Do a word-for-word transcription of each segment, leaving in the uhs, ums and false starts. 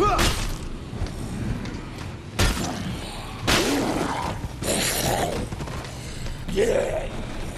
Yeah.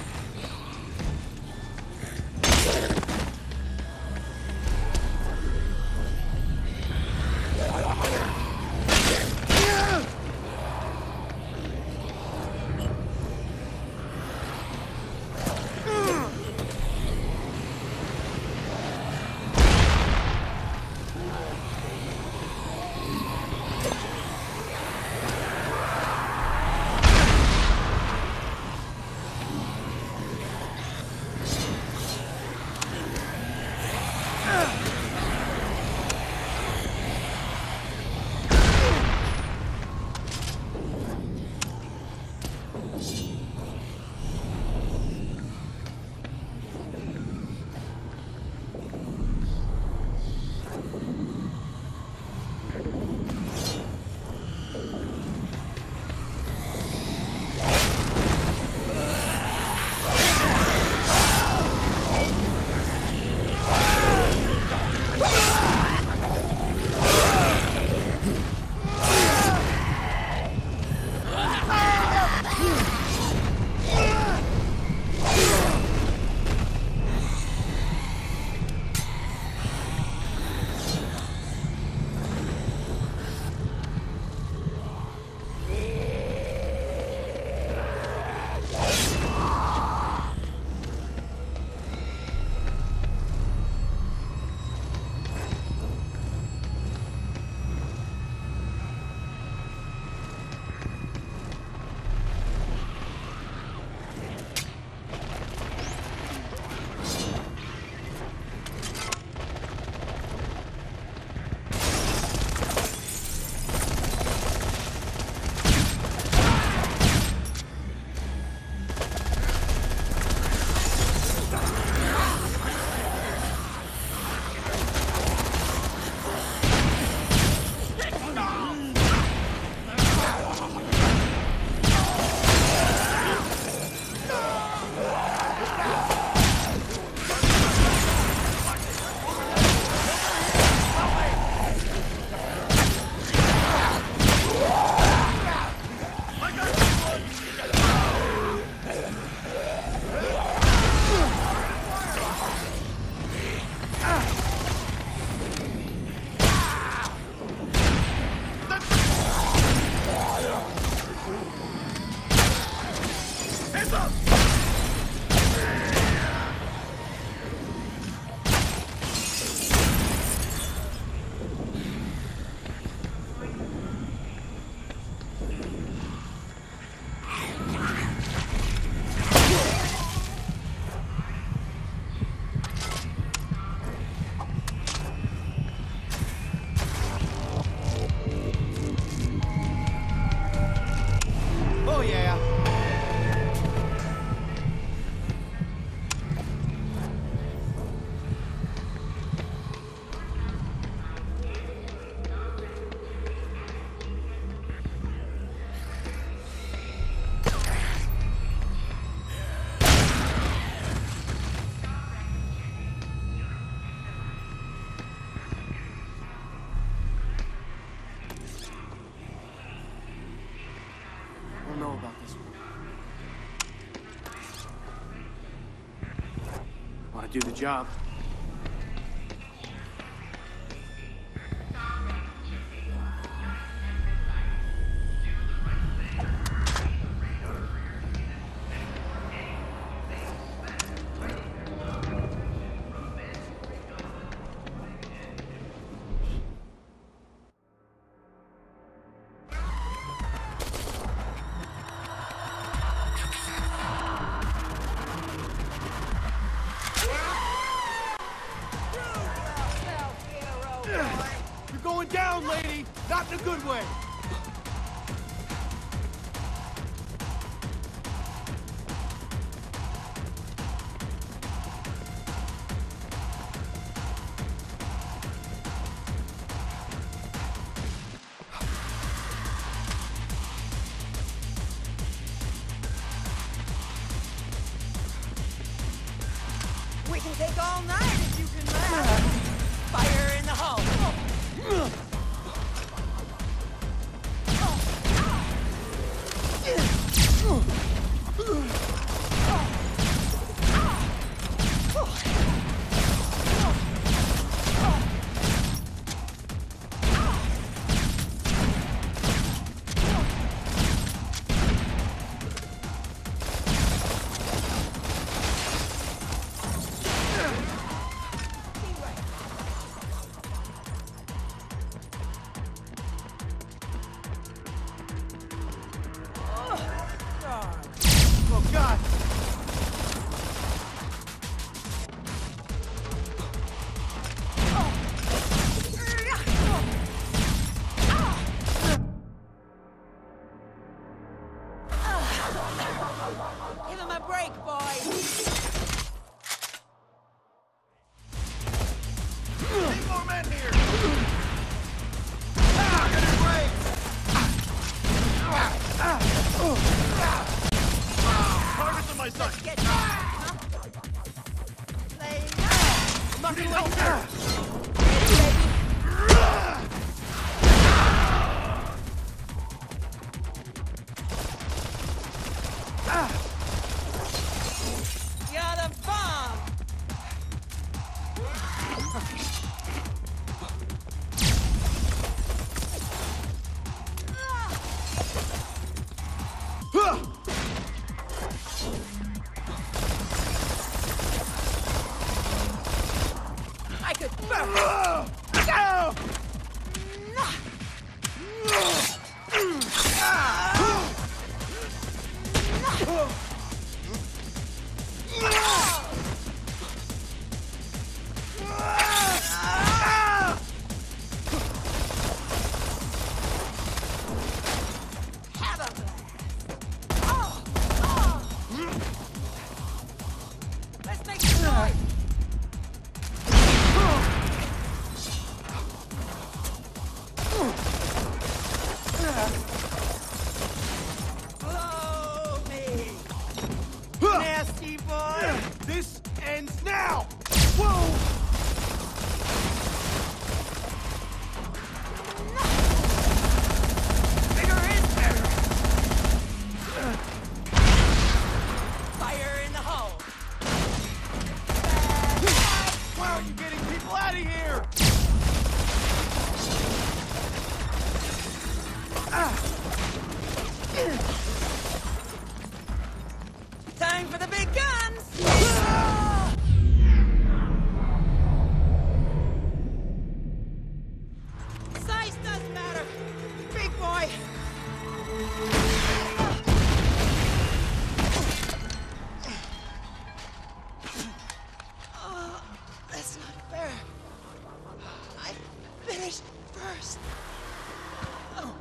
Do the job. Down, lady! Not in a good way! We can take all night if you can laugh. Fire in the hole. Blow me! Nasty boy! This ends now! Whoa! Bigger is better! Fire in the hole! Why aren't you getting people out of here? Time for the big guns! Size doesn't matter! Big boy! Oh, that's not fair. I finished first. Oh.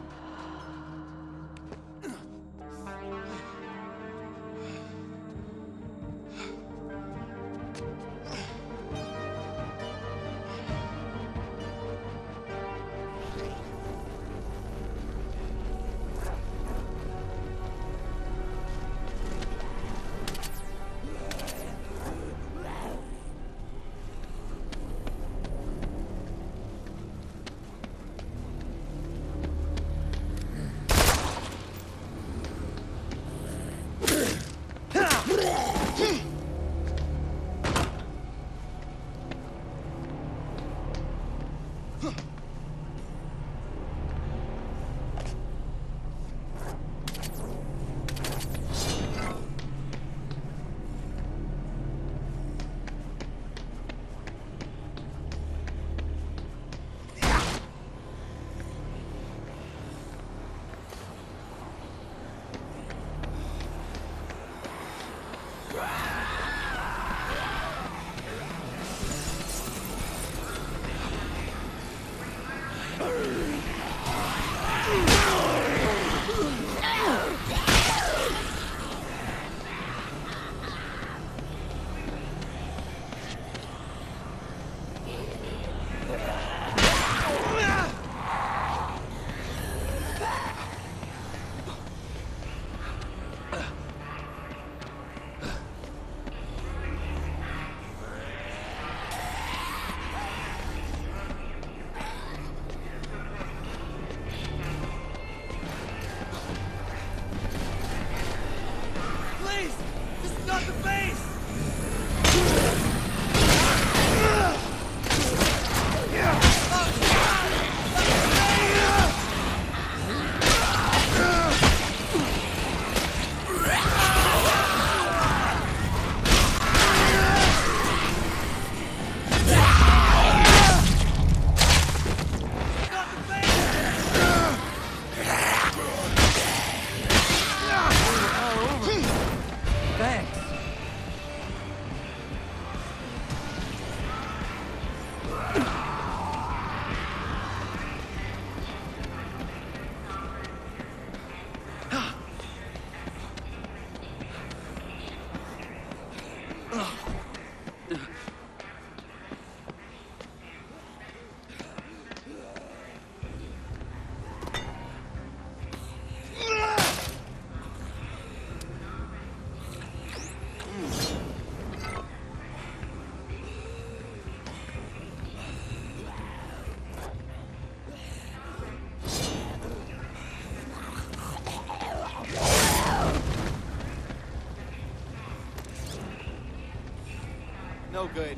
No good.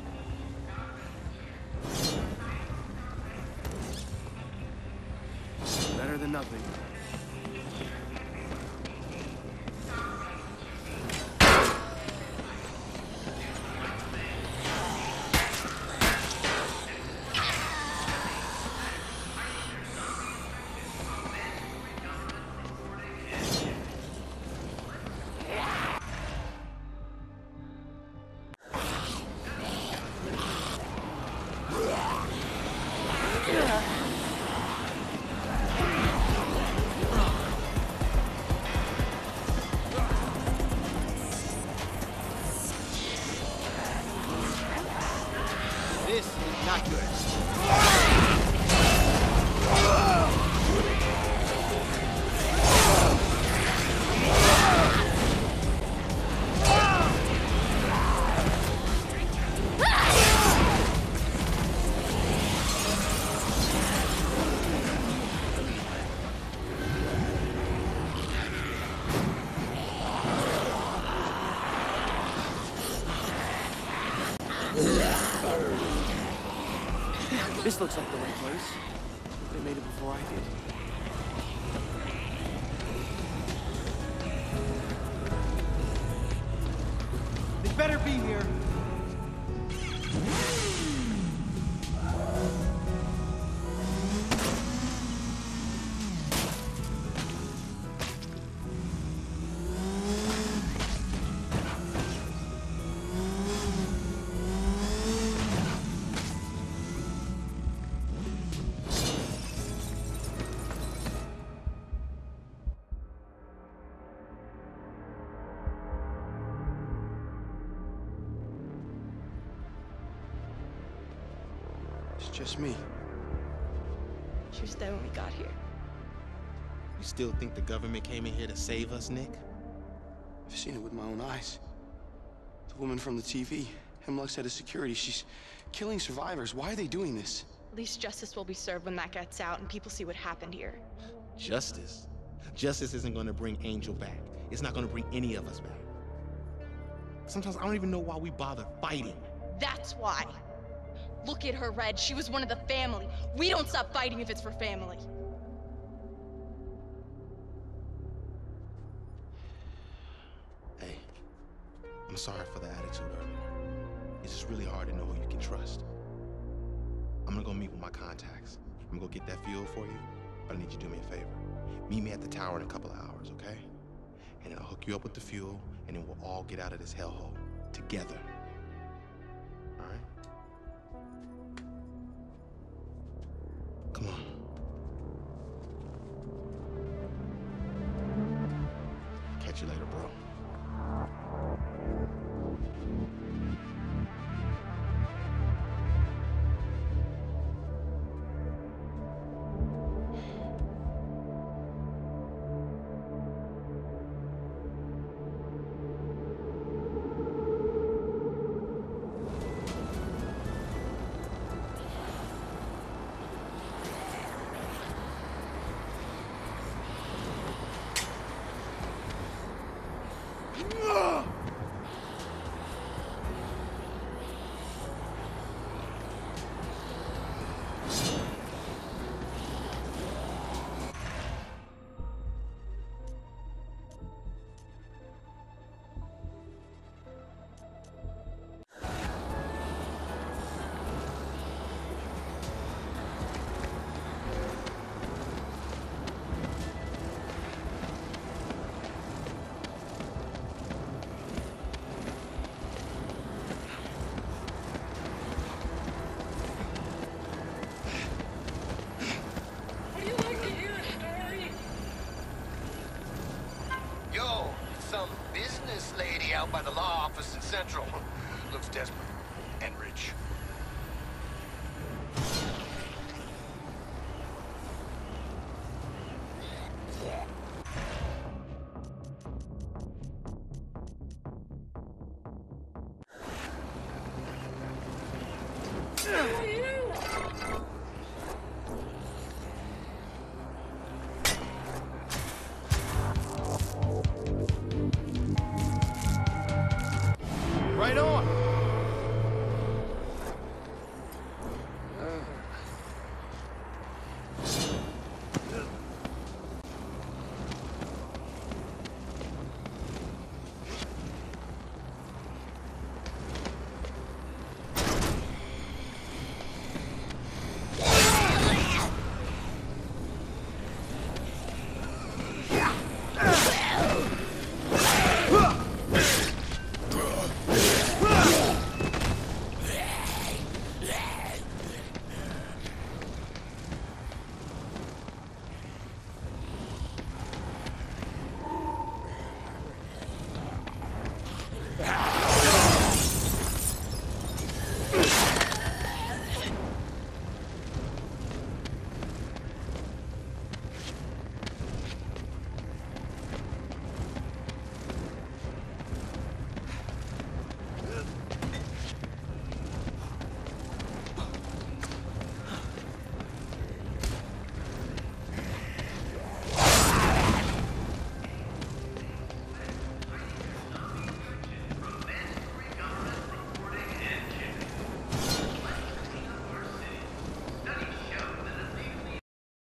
Better than nothing. This looks like the right place. They made it before I did. They better be here. It's just me. She was there when we got here. You still think the government came in here to save us, Nick? I've seen it with my own eyes. The woman from the T V, Hemlock's head of security, she's killing survivors. Why are they doing this? At least justice will be served when that gets out and people see what happened here. Justice? Justice isn't going to bring Angel back. It's not going to bring any of us back. Sometimes I don't even know why we bother fighting. That's why. Look at her, Red. She was one of the family. We don't stop fighting if it's for family. Hey, I'm sorry for the attitude earlier. It's just really hard to know who you can trust. I'm gonna go meet with my contacts. I'm gonna go get that fuel for you, but I need you to do me a favor. Meet me at the tower in a couple of hours, okay? And then I'll hook you up with the fuel, and then we'll all get out of this hellhole together. All right? Come on. Catch you later, bro. Business lady out by the law office in Central. Looks desperate and rich.